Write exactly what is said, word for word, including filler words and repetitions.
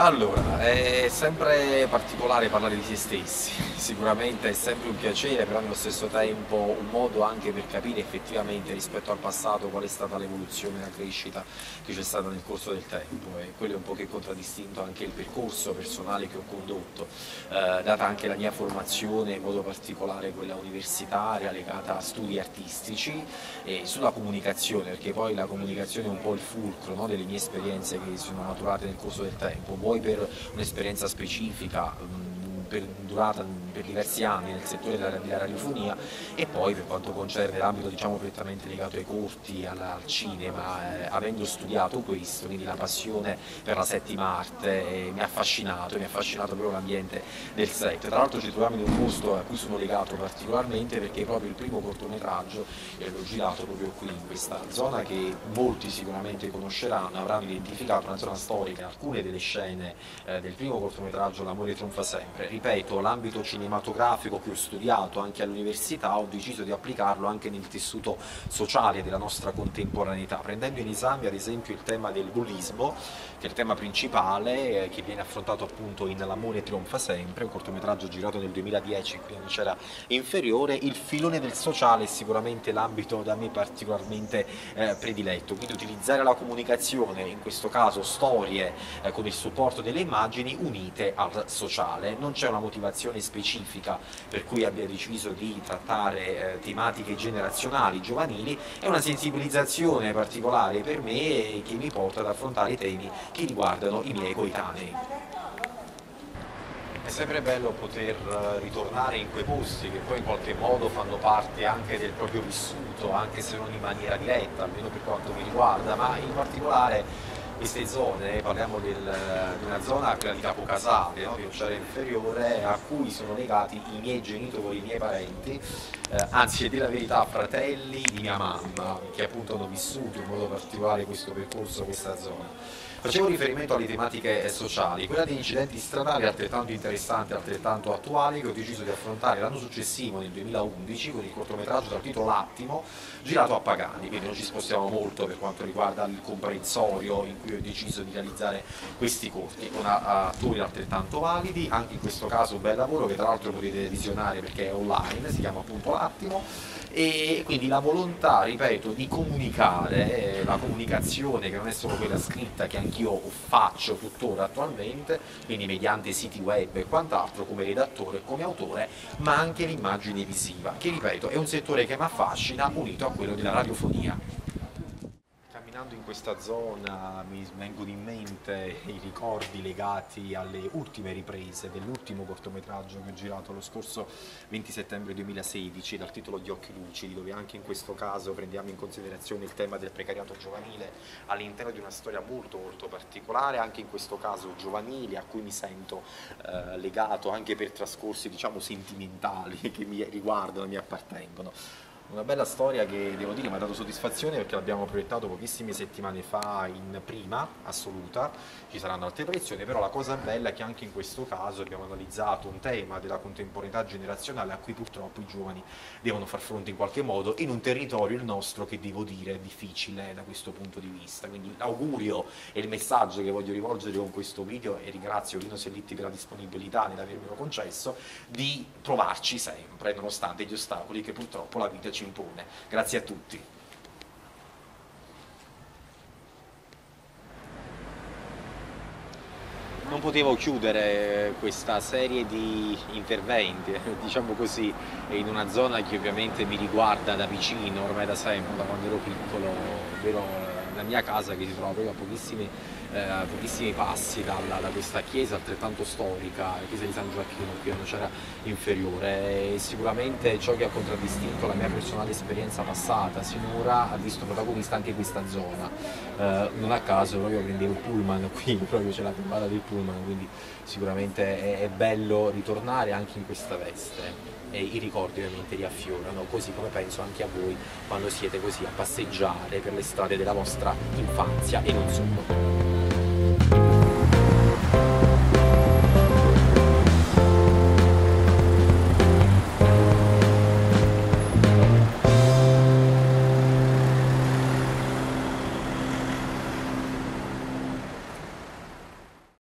Allora, è sempre particolare parlare di se stessi, sicuramente è sempre un piacere, però nello stesso tempo un modo anche per capire effettivamente rispetto al passato qual è stata l'evoluzione e la crescita che c'è stata nel corso del tempo, e quello è un po' che contraddistinto anche il percorso personale che ho condotto, eh, data anche la mia formazione, in modo particolare quella universitaria legata a studi artistici e sulla comunicazione, perché poi la comunicazione è un po' il fulcro, no, delle mie esperienze che si sono maturate nel corso del tempo, vuoi per un'esperienza specifica mh, per, durata per diversi anni nel settore della, della radiofonia, e poi per quanto concerne l'ambito diciamo prettamente legato ai corti, alla, al cinema, eh, avendo studiato questo, quindi la passione per la settima arte eh, mi ha affascinato, mi ha affascinato proprio l'ambiente del set. Tra l'altro ci troviamo in un posto a cui sono legato particolarmente perché proprio il primo cortometraggio eh, l'ho girato proprio qui, in questa zona che molti sicuramente conosceranno, avranno identificato, una zona storica. Alcune delle scene eh, del primo cortometraggio L'amore trionfa sempre, ripeto, l'ambito cinematografico che ho studiato anche all'università ho deciso di applicarlo anche nel tessuto sociale della nostra contemporaneità, prendendo in esame ad esempio il tema del bullismo, che è il tema principale eh, che viene affrontato appunto in L'amore trionfa sempre, un cortometraggio girato nel duemiladieci, quindi non c'era inferiore. Il filone del sociale è sicuramente l'ambito da me particolarmente eh, prediletto, quindi utilizzare la comunicazione, in questo caso storie eh, con il supporto delle immagini unite al sociale. Non c'è una motivazione specifica per cui abbia deciso di trattare eh, tematiche generazionali, giovanili, è una sensibilizzazione particolare per me che mi porta ad affrontare i temi che riguardano i miei coetanei. È sempre bello poter ritornare in quei posti che poi in qualche modo fanno parte anche del proprio vissuto, anche se non in maniera diretta, almeno per quanto mi riguarda, ma in particolare queste zone, parliamo del, di una zona, quella di Capocasale, no? Di Occere Inferiore, a cui sono legati i miei genitori, i miei parenti, eh, anzi a dire la verità fratelli di mia mamma, che appunto hanno vissuto in modo particolare questo percorso, questa zona. Facevo riferimento alle tematiche sociali, quella degli incidenti stradali è altrettanto interessante, altrettanto attuale, che ho deciso di affrontare l'anno successivo, nel duemilaundici, con il cortometraggio dal titolo L'attimo, girato a Pagani, quindi non ci spostiamo molto per quanto riguarda il comprensorio in cui ho deciso di realizzare questi corti, con attori altrettanto validi, anche in questo caso un bel lavoro che tra l'altro potete visionare perché è online, si chiama appunto L'attimo, e quindi la volontà, ripeto, di comunicare, eh, la comunicazione che non è solo quella scritta che anch'io faccio tuttora attualmente, quindi mediante siti web e quant'altro come redattore e come autore, ma anche l'immagine visiva, che ripeto è un settore che mi affascina unito a quello della radiofonia. Camminando in questa zona mi vengono in mente i ricordi legati alle ultime riprese dell'ultimo cortometraggio che ho girato lo scorso venti settembre duemilasedici dal titolo Gli occhi lucidi, dove anche in questo caso prendiamo in considerazione il tema del precariato giovanile all'interno di una storia molto molto particolare, anche in questo caso giovanile, a cui mi sento eh, legato anche per trascorsi diciamo sentimentali che mi riguardano, mi appartengono. Una bella storia che devo dire mi ha dato soddisfazione perché l'abbiamo proiettato pochissime settimane fa in prima assoluta, ci saranno altre proiezioni, però la cosa bella è che anche in questo caso abbiamo analizzato un tema della contemporaneità generazionale a cui purtroppo i giovani devono far fronte in qualche modo in un territorio, il nostro, che devo dire è difficile da questo punto di vista. Quindi l'augurio e il messaggio che voglio rivolgere con questo video, e ringrazio Lino Sellitti per la disponibilità nell'avermelo concesso, di trovarci sempre nonostante gli ostacoli che purtroppo la vita ci impone. Grazie a tutti. Non potevo chiudere questa serie di interventi, diciamo così, in una zona che ovviamente mi riguarda da vicino, ormai da sempre, da quando ero piccolo, ovvero la mia casa che si trova proprio a pochissimi, eh, a pochissimi passi dalla, da questa chiesa altrettanto storica, la chiesa di San Gioacchino qui a Nocera Inferiore, e sicuramente ciò che ha contraddistinto la mia personale esperienza passata sinora ha visto protagonista anche questa zona. Eh, non a caso proprio prendevo il pullman qui, proprio c'è la fermata del pullman, quindi sicuramente è, è bello ritornare anche in questa veste. E i ricordi ovviamente riaffiorano, così come penso anche a voi quando siete così a passeggiare per le strade della vostra infanzia e non solo.